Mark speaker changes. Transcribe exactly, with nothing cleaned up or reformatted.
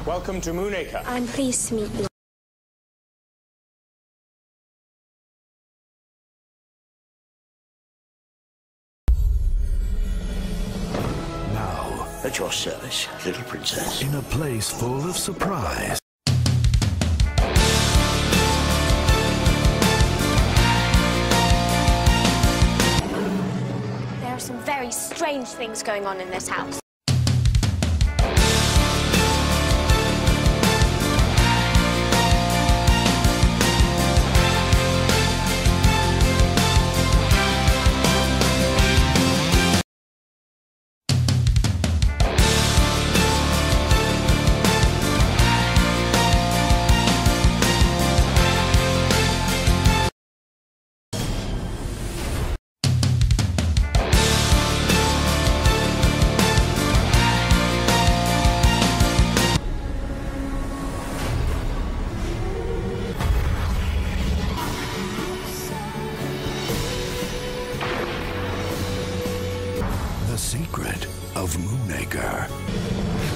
Speaker 1: Welcome to Moonacre.
Speaker 2: I'm pleased to meet you.
Speaker 3: Now,
Speaker 4: at your service, little princess.
Speaker 3: in a place full of surprise.
Speaker 2: There are some very strange things going on in this house.
Speaker 3: The Secret of Moonacre.